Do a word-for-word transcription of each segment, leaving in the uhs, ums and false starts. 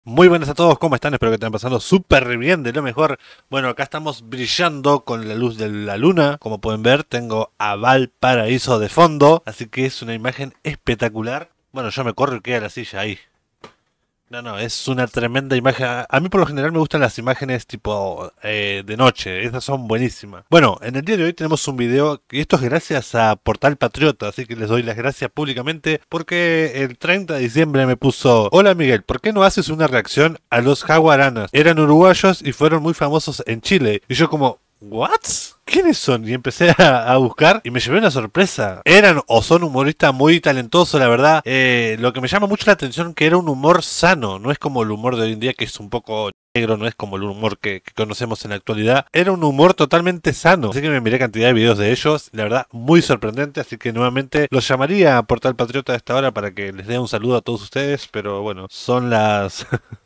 Muy buenas a todos, ¿cómo están? Espero que estén pasando súper bien, de lo mejor. Bueno, acá estamos brillando con la luz de la luna. Como pueden ver, tengo a Valparaíso de fondo, así que es una imagen espectacular. Bueno, yo me corro y queda la silla ahí. No, no, es una tremenda imagen. A a mí por lo general me gustan las imágenes tipo eh, de noche, esas son buenísimas. Bueno, en el día de hoy tenemos un video, y esto es gracias a Portal Patriota, así que les doy las gracias públicamente, porque el treinta de diciembre me puso: hola Miguel, ¿por qué no haces una reacción a los jaguaranas? Eran uruguayos y fueron muy famosos en Chile. Y yo como, ¿what? ¿Quiénes son? Y empecé a, a buscar y me llevé una sorpresa. Eran o son humoristas muy talentosos, la verdad. Eh, lo que me llama mucho la atención que era un humor sano. No es como el humor de hoy en día que es un poco negro, no es como el humor que, que conocemos en la actualidad. Era un humor totalmente sano. Así que me miré cantidad de videos de ellos. La verdad, muy sorprendente. Así que nuevamente los llamaría a Portal Patriota a esta hora para que les dé un saludo a todos ustedes. Pero bueno, son las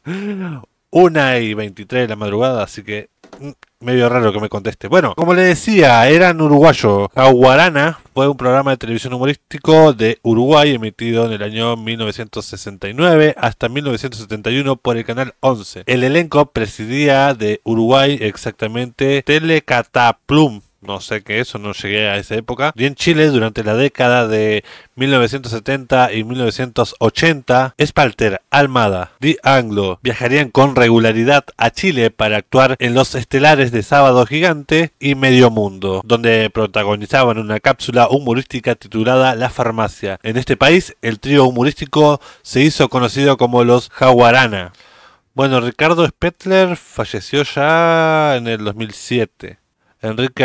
una y veintitrés de la madrugada, así que medio raro que me conteste. Bueno, como le decía, eran uruguayos. Jaguarana fue un programa de televisión humorístico de Uruguay emitido en el año mil novecientos sesenta y nueve hasta mil novecientos setenta y uno por el canal once. El elenco presidía de Uruguay exactamente Telecataplum. No sé qué es, o no llegué a esa época. Y en Chile, durante la década de mil novecientos setenta y mil novecientos ochenta, Espalter, Almada, Di Anglo viajarían con regularidad a Chile para actuar en los estelares de Sábado Gigante y Medio Mundo, donde protagonizaban una cápsula humorística titulada La Farmacia. En este país, el trío humorístico se hizo conocido como los Jaguarana. Bueno, Ricardo Spettler falleció ya en el dos mil siete. Enrique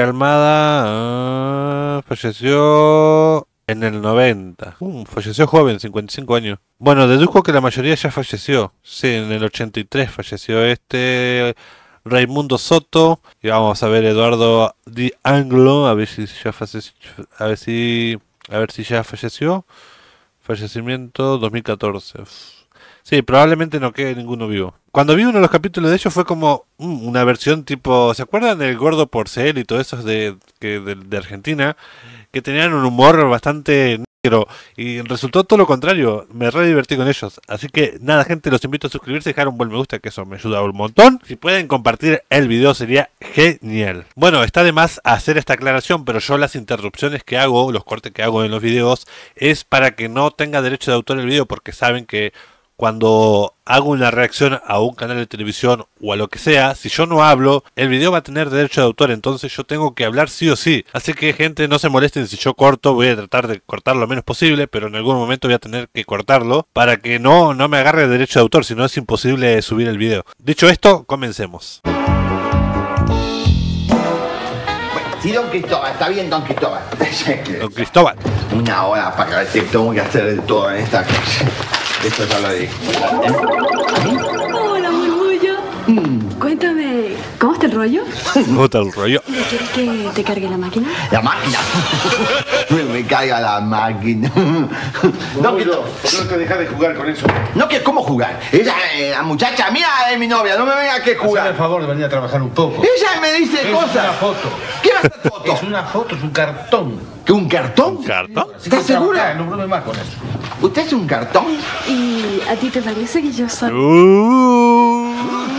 Almada uh, falleció en el noventa. Uh, falleció joven, cincuenta y cinco años. Bueno, deduzco que la mayoría ya falleció. Sí, en el ochenta y tres falleció este Raimundo Soto. Y vamos a ver Eduardo Di Anglo, a ver si ya falleció. A ver si, a ver si ya falleció. Fallecimiento dos mil catorce. Sí, probablemente no quede ninguno vivo. Cuando vi uno de los capítulos de ellos fue como mm, una versión tipo... ¿Se acuerdan del Gordo Porcel y todo eso de, que, de, de Argentina? Que tenían un humor bastante negro. Y resultó todo lo contrario. Me re divertí con ellos. Así que nada, gente, los invito a suscribirse y dejar un buen me gusta, que eso me ayuda un montón. Si pueden compartir el video sería genial. Bueno, está de más hacer esta aclaración, pero yo las interrupciones que hago, los cortes que hago en los videos, es para que no tenga derecho de autor el video, porque saben que cuando hago una reacción a un canal de televisión o a lo que sea, si yo no hablo, el video va a tener derecho de autor, entonces yo tengo que hablar sí o sí. Así que, gente, no se molesten si yo corto, voy a tratar de cortar lo menos posible, pero en algún momento voy a tener que cortarlo para que no, no me agarre derecho de autor, si no es imposible subir el video. Dicho esto, comencemos. Sí, don Cristóbal, está bien, don Cristóbal. Don Cristóbal. Una hora para que tengo que hacer de todo en esta cosa. Esto ya lo dije. Hola, murmullo. Mm. Cuéntame, ¿cómo está el rollo? ¿Cómo está el rollo? ¿No quieres que te cargue la máquina? La máquina. Me, me caiga la máquina. Don Cristóbal. No te dejas de jugar con eso. No, que cómo jugar. Ella, eh, la muchacha mía es mi novia, no me venga que Hazme el jugar. favor de venir a trabajar un poco. Ella me dice Es cosas. una foto. ¿Qué va a hacer foto? Es una foto, es un cartón. ¿Que un cartón? ¿Un cartón? Así que ¿Estás segura? trabaja, no brome más con eso. ¿Usted es un cartón? ¿Y a ti te parece que yo soy? Uh,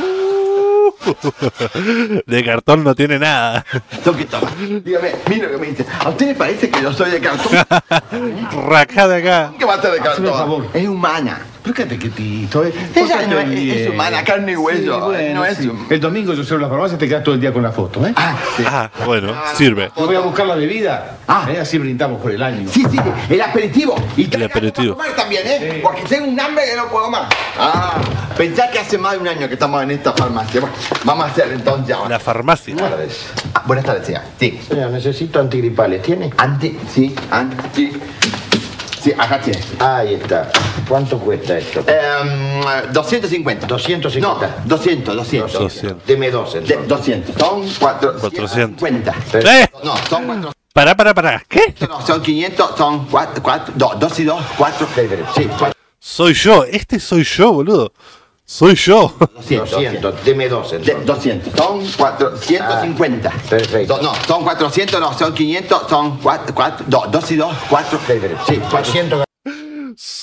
de cartón no tiene nada. Don Cristóbal, dígame, mire lo que me dice. ¿A usted le parece que yo soy de cartón? Rajá de acá. ¿Qué va a ser de Hazme el favor. cartón? Es humana. Pero quédate quietito. Eh. Ella no es, Pórtate es bien. humana, carne y hueso. Sí, bueno, no es sí. hum- El domingo yo cierro la farmacia y te quedas todo el día con la foto, ¿eh? Ah, sí. Ah, bueno, sirve. Te voy a buscar la bebida. Ah. ¿eh? Así brindamos por el año. Sí, sí, el aperitivo. Y El aperitivo. Para comer también, ¿eh? Sí. Porque tengo un hambre que no puedo más. Ah, pensá que hace más de un año que estamos en esta farmacia. Bueno, vamos a hacer entonces ahora. La farmacia. Buenas tardes. Ah, buenas tardes, señora. Sí. Señor, necesito antigripales. ¿Tiene? Antes, sí, antes, sí. Sí, acá tiene. Ahí está. ¿Cuánto cuesta esto? Eh, doscientos cincuenta. doscientos cincuenta. No, doscientos, doscientos. doscientos. Deme dos, De- entonces. doscientos. Son cuatrocientos cuatrocientos. cincuenta. ¡Eh! No, son cuatrocientos. Pará, pará, pará. ¿Qué? No, son quinientos, son cuatro, cuatro, dos, dos y dos, cuatro. Sí, cuatro, Soy yo. Este soy yo, boludo. Soy yo. doscientos. doscientos. Deme dos, De- entonces. doscientos. Son cuatrocientos cincuenta. Perfecto. Do- no, son cuatrocientos, no, son quinientos, son cuatro, cuatro, dos, dos y dos, cuatro. Sí, cuatrocientos. doscientos.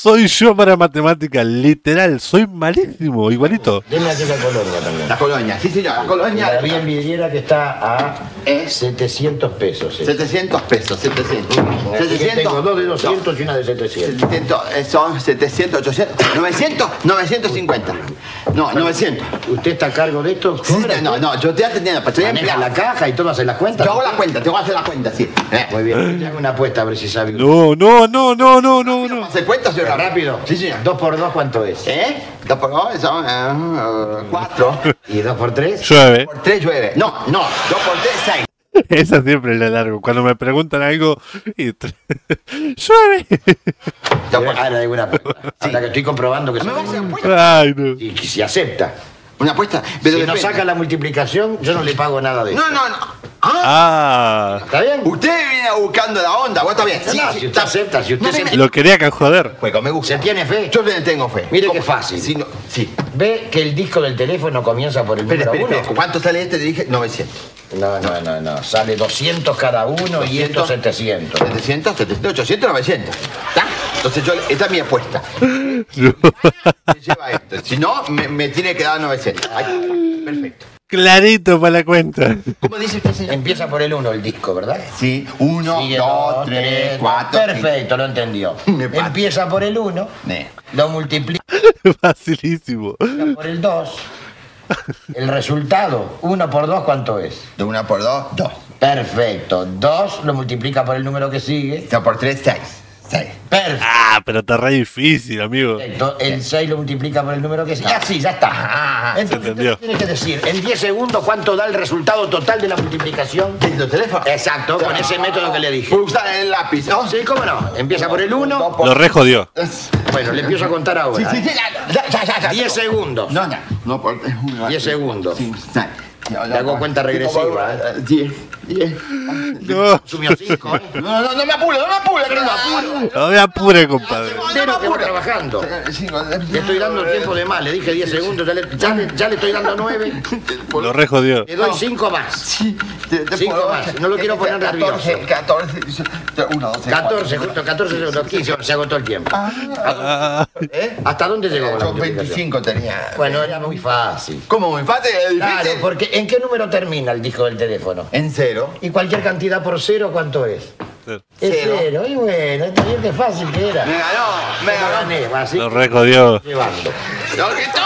Soy yo para matemáticas, literal, soy malísimo, igualito. Deme aquí la colonia también. La colonia, sí señor, la colonia. La bien vidriera que está a ¿Eh? setecientos pesos. eh. setecientos pesos, setecientos. Así que tengo dos de doscientos y una de setecientos. setecientos, eh, son setecientos, ochocientos, novecientos, novecientos cincuenta. No, novecientos. ¿Usted está a cargo de esto? Sí, no, no, yo estoy atendiendo, pero estoy ¿Maneja empleado. la caja y todo hace las cuentas? Yo hago la cuenta, te voy a hacer la cuenta, sí. Eh. Muy bien, le hago una apuesta a ver si sabe. No, no, no, no, no, no, no. ¿Hacer cuenta, señor? Rápido. Sí, señor. Dos por dos, ¿cuánto es? ¿Eh? Dos por dos son eh, cuatro. ¿Y dos por tres? Llueve. Por tres llueve. No, no, dos por tres, seis. Esa siempre es la largo. Cuando me preguntan algo y tre- llueve. Dos por- Ah, era de buena apuesta. Hasta que estoy comprobando que ¿Me vas a hacer se... apuesta? Ay, no. Y que si acepta. Una apuesta, pero Si no depende. saca la multiplicación, yo no le pago nada de eso. No, no, no. Ah, Ah, ¿Está bien? usted viene buscando la onda, vos está bien. No, no, si usted acepta, si usted se... lo quería que joder. Juego, me gusta. ¿Se tiene fe? Yo le tengo fe. Mire ¿Cómo? qué fácil. Sí, no, sí. ¿Ve que el disco del teléfono comienza por el Espera, número espera, uno? espera. ¿Cuánto sale este? Te dije novecientos. No, no, no, no. Sale doscientos cada uno y esto setecientos. setecientos, setecientos, ochocientos, novecientos. ¿Está? Entonces yo, esta es mi apuesta. No. Me lleva esto. Si no, me, me tiene que dar novecientos. Ahí, perfecto. Clarito para la cuenta. ¿Cómo dice usted, señor? Empieza por el uno el disco, ¿verdad? Sí, uno, Sigue dos, tres, cuatro. Perfecto, lo entendió. Me pasa. Empieza por el uno, Ne. lo multiplica Facilísimo. por el dos. El resultado, uno por dos, ¿cuánto es? De una por dos, dos. Perfecto. dos lo multiplica por el número que sigue. Dos por tres, seis. Seis. Perfecto. Ah, pero está re difícil, amigo. El seis lo multiplica por el número que sigue. Ah, sí, ya está. Entonces entendió. usted tiene que decir en diez segundos cuánto da el resultado total de la multiplicación. ¿El teléfono? Exacto, con ese método que le dije. Puedo usar el lápiz, ¿no? Sí, cómo no. Empieza por el uno. Lo re jodió. Bueno, le empiezo a contar Sí, ahora. sí, sí, ya, ya, ya, ya, ya. diez segundos. No, no, no, por uno, diez segundos. Sí, seis. No, Le hago cuenta regresiva, ¿eh? diez, diez. No, Sumió cinco, ¿eh? No, no, no me apuro, no me apuro, que no me apuro. no me apure, compadre. Pero que va trabajando. Le estoy dando el tiempo de más. Le dije diez segundos, ya le, ya le, ya le estoy dando nueve. Lo re jodió. Le doy cinco más. Sí, te, te Cinco puedo- más, no lo quiero poner catorce, nervioso. catorce, uno, doce, catorce, justo catorce segundos. quince, se agotó el tiempo. Ah, ¿Eh? ¿Hasta dónde llegó con la Yo multiplicación? veinticinco tenía. Bueno, era muy fácil. ¿Cómo muy fácil? ¿Es Claro, difícil? porque ¿en qué número termina el disco del teléfono? En cero. Y cualquier cantidad por cero, ¿cuánto es? Es Cero. cero. Y bueno, está bien que fácil que era. Me ganó, me Me ganó. gané, va así. lo re jodió. Llevando. ¡Lo quitó!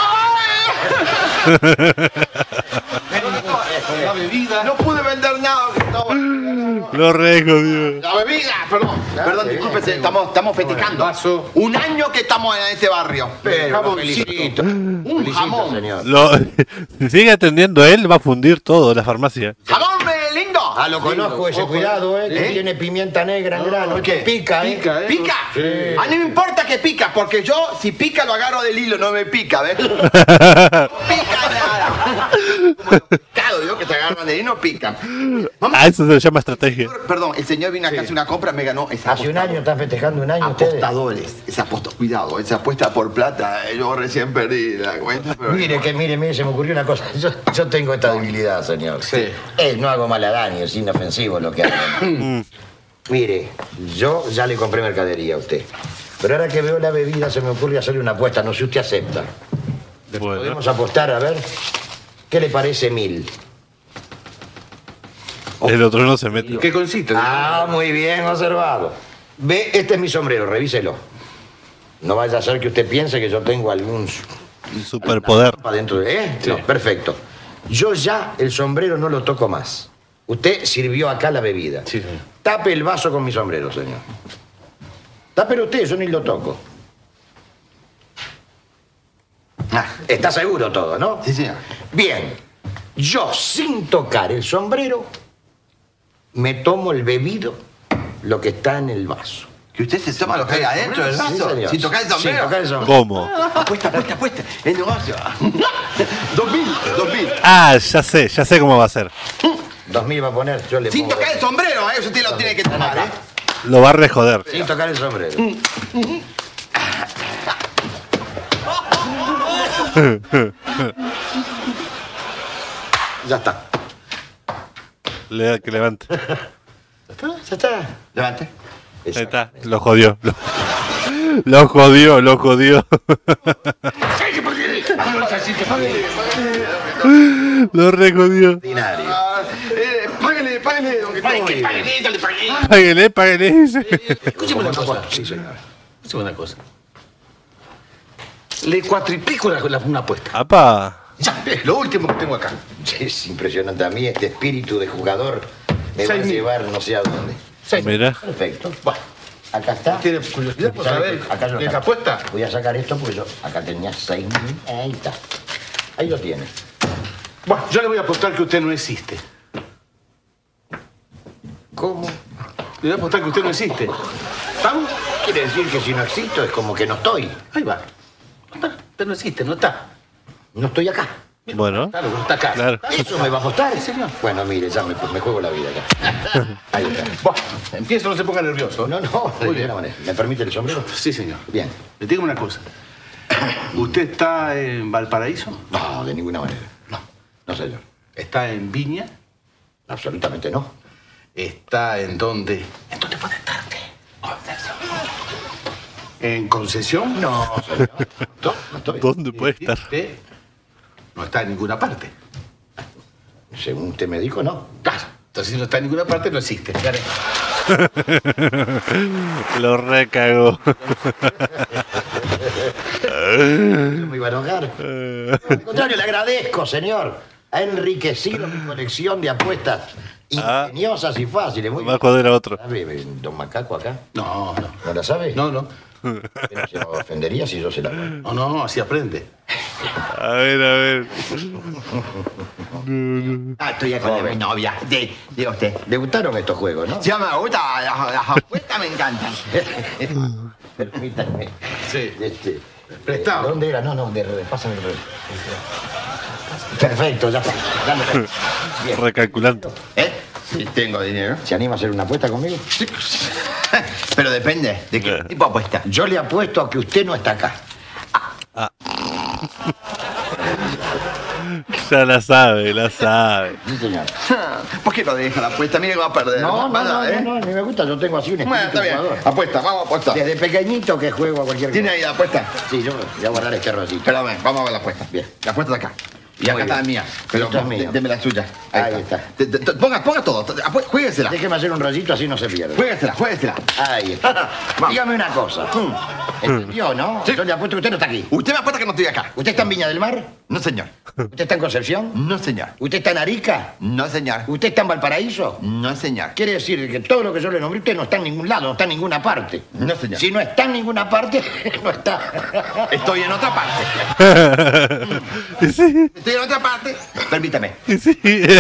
La bebida. No pude vender nada. No. Lo re jodió. La bebida, perdón. Perdón, disculpe, estamos, estamos festejando. Un año que estamos en este barrio. Pero lo felicito. Un Felicito, jamón. señor. Lo, si sigue atendiendo él, va a fundir todo, la farmacia. ¡Jamón, me lindo! Ah, lo conozco ese, cuidado, eh, que ¿Eh? tiene pimienta negra en grano. ¿Qué? Pica, eh. Pica, ¿eh? ¿Pica? Sí. A mí no me importa que pica, porque yo, si pica, lo agarro del hilo, no me pica, ¿ves? No pica nada. Como los pescados, ¿no? Que te agarran del hilo, no pican. Vamos. Ah, eso se llama estrategia. Perdón, el señor vino acá a hacer una compra, me ganó esa Hace un año están festejando un año ustedes. Apostadores, esa aposta, cuidado, esa apuesta por plata, eh, yo recién perdí la cuenta, pero... Mire, que mire, mire, se me ocurrió una cosa. Yo, yo tengo esta debilidad, señor. Sí. Eh, no hago mal a daño, es inofensivo lo que hago. Mire, yo ya le compré mercadería a usted. Pero ahora que veo la bebida se me ocurre hacerle una apuesta, no sé si usted acepta. Bueno, Podemos apostar, a ver, ¿qué le parece mil? el otro no se mete. ¿Qué consiste? Ah, muy bien observado. Ve, este es mi sombrero, revíselo. No vaya a ser que usted piense que yo tengo algún Un superpoder. para dentro de... ¿Eh? No, perfecto. Yo ya el sombrero no lo toco más. Usted sirvió acá la bebida. Sí, sí. Tape el vaso con mi sombrero, señor. Tápelo usted, yo ni lo toco. Ah, Está seguro todo, ¿no? sí, señor. Bien. Yo, sin tocar el sombrero, me tomo el bebido, lo que está en el vaso. ¿Que usted se toma lo que hay adentro del Sí, vaso? señor. Sin tocar el sombrero. Sin tocar el sombrero. ¿Cómo? Apuesta, apuesta, apuesta. El negocio. Dos mil, dos mil. Ah, ya sé, ya sé cómo va a ser. Dos mil va a poner, yo le Sin pongo- tocar el sombrero, ¿eh? Eso usted lo tiene que tomar, ¿eh? Lo va a re joder. Sin tocar el sombrero. Ya está. Le da que levante. ¿Ya está? Ya está. Levante. Ahí está, lo jodió. Lo, Lo jodió, lo jodió. Lo re jodió. Ordinario. Ah, eh, páguele, páguele, don Gregorio. Páguele, dale, páguele. Páguele, páguele. Escúcheme una cosa. Sí, señor. Escúcheme una cosa. Le cuatriplico la, la- una apuesta. Apa. Ya, es lo último que tengo acá. Es impresionante. A mí este espíritu de jugador me va Seis a mil. llevar no sé a dónde. Seis. Mira. Perfecto. Bueno, Acá está. ¿tiene curiosidad por ¿Sabe saber qué? Acá yo de está. esa apuesta? Voy a sacar esto porque yo acá tenía seis mil. Ahí está. Ahí lo tiene. Bueno, yo le voy a apostar que usted no existe. ¿Cómo? Le voy a apostar que usted no existe. ¿Estamos? Quiere decir que si no existo es como que no estoy. Ahí va. No está. Usted no existe, no está. No estoy acá. Bueno. Claro, no está acá. Claro. ¿Eso me va a apostar? Sí, señor. Bueno, mire, ya me, me juego la vida acá. Ahí está. Bueno, empiezo, no se ponga nervioso. No, no, de Muy bien. ninguna manera. ¿Me permite el sombrero? Sí, señor. Bien. Le digo una cosa. ¿Usted está en Valparaíso? No, de ninguna manera. No, no, señor. ¿Está en Viña? Absolutamente no. ¿Está en dónde? ¿En dónde puede estar? ¿En Concesión? No, señor. No, no estoy. ¿Dónde puede Y estar? Usted no está en ninguna parte. Según usted me dijo, no. Claro. Entonces, si no está en ninguna parte, no existe. Ya le- Lo recagó. No me iba a enojar. Al contrario, le agradezco, señor. Ha enriquecido mi colección de apuestas Ah. ingeniosas y fáciles. Muy Va a joder a otro. ¿Sabe, don Macaco acá? No, no. ¿No la sabe? No, no. ¿Que no se ofendería si yo se la doy? No, no, así aprende. A ver, a ver. Ah, estoy acá con mi novia. De, de usted. ¿Le gustaron estos juegos, no? Ya me gusta, las, las apuestas me encantan. Permítanme. Sí. Este, Prestado. ¿Dónde era? No, no, de, de- pásame el reloj. Perfecto, ya está. Dame. Bien. Recalculando. ¿Eh? Sí, tengo dinero. ¿Se anima a hacer una apuesta conmigo? Sí. Pero depende de qué Eh. tipo de apuesta. Yo le apuesto a que usted no está acá. Ya la sabe, la sabe. Sí, señor. ¿Por qué no deja la apuesta? Mire que va a perder. No, no, no, ¿eh? no, no, ni me gusta. Yo tengo así un Bueno, espíritu está bien. jugador. Apuesta, vamos a apostar. Desde pequeñito que juego a cualquier cosa. ¿Tiene ahí la apuesta? Sí, yo voy a guardar este rosito. Espérame, vamos a ver la apuesta. Bien. La apuesta está acá. Y Muy acá está la bien. mía. Pero Esta es mía. deme la suya. Ahí está. Te- te- te- Ponga, ponga todo. Apu- Juéguesela. Déjeme hacer un rollito así no se pierde. Juéguesela, juéguesela. Ahí está. Vamos. Dígame una cosa. ¿Entendió, no? Sí. Yo le apuesto que usted no está aquí. ¿Usted me apuesta que no estoy acá? ¿Usted está en Viña del Mar? No, señor. ¿Usted está en Concepción? No, señor. ¿Usted está en Arica? No, señor. ¿Usted está en Valparaíso? No, señor. Quiere decir que todo lo que yo le nombré usted no está en ningún lado, no está en ninguna parte. No, señor. Si no está en ninguna parte, no está. Estoy en otra parte. Sí, Estoy en otra parte. Permítame. sí.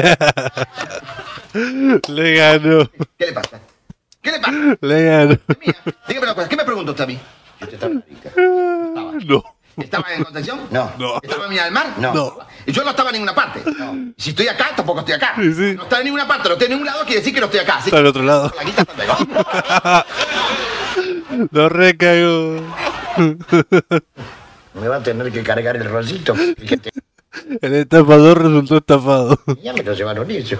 Le ganó. ¿Qué le pasa? ¿Qué le pasa? Le ganó. Mía. Dígame una cosa. ¿Qué me preguntó usted a mí? Si usted está en Arica. No. ¿Estaba en Concepción? No. No. ¿Estaba en Villa del Mar? No. No. Y yo no estaba en ninguna parte. Si estoy acá, tampoco estoy acá. Sí, sí. No está en ninguna parte, no estoy en ningún lado, quiere decir que no estoy acá. Así Está al otro lado. que la guita está luego. Lo recagó. Me va a tener que cargar el rollito. Fíjate. El estafador resultó estafado. Ya me lo llevaron ellos.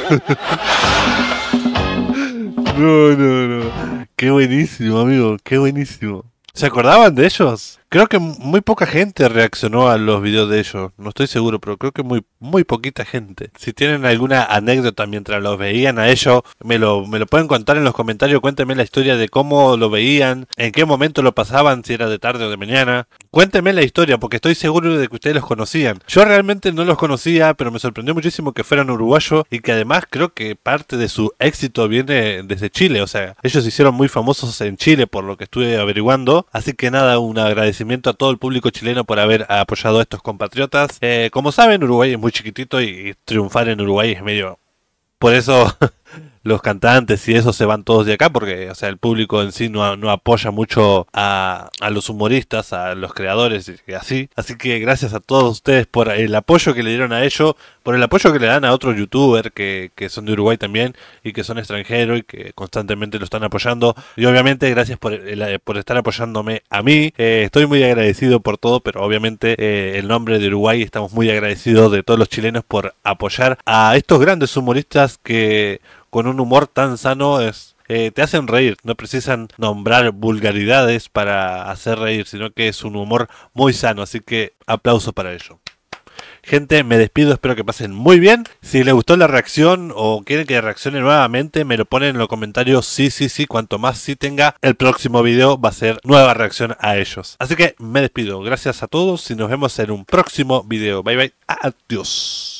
No, no, no. Qué buenísimo, amigo. Qué buenísimo. ¿Se acordaban de ellos? Creo que muy poca gente reaccionó a los videos de ellos. No estoy seguro, pero creo que muy muy poquita gente. Si tienen alguna anécdota mientras los veían a ellos, me lo, me lo pueden contar en los comentarios. Cuéntenme la historia de cómo lo veían, en qué momento lo pasaban, si era de tarde o de mañana. Cuéntenme la historia, porque estoy seguro de que ustedes los conocían. Yo realmente no los conocía, pero me sorprendió muchísimo que fueran uruguayos y que además creo que parte de su éxito viene desde Chile. O sea, ellos se hicieron muy famosos en Chile por lo que estuve averiguando. Así que nada, un agradecimiento a todo el público chileno por haber apoyado a estos compatriotas. Eh, como saben, Uruguay es muy chiquitito y, y triunfar en Uruguay es medio... Por eso los cantantes y eso se van todos de acá, porque o sea, el público en sí no, no apoya mucho a, a los humoristas, a los creadores y así. Así que gracias a todos ustedes por el apoyo que le dieron a ellos, por el apoyo que le dan a otros youtubers que, que son de Uruguay también y que son extranjeros y que constantemente lo están apoyando. Y obviamente gracias por, el, por estar apoyándome a mí. Eh, estoy muy agradecido por todo, pero obviamente eh, el nombre de Uruguay estamos muy agradecidos de todos los chilenos por apoyar a estos grandes humoristas que con un humor tan sano es, eh, te hacen reír, no precisan nombrar vulgaridades para hacer reír, sino que es un humor muy sano, así que aplausos para ello. Gente, me despido, espero que pasen muy bien. Si les gustó la reacción o quieren que reaccione nuevamente, me lo ponen en los comentarios. Sí, sí, sí, cuanto más sí tenga, el próximo video va a ser nueva reacción a ellos. Así que me despido, gracias a todos y nos vemos en un próximo video. Bye bye, adiós.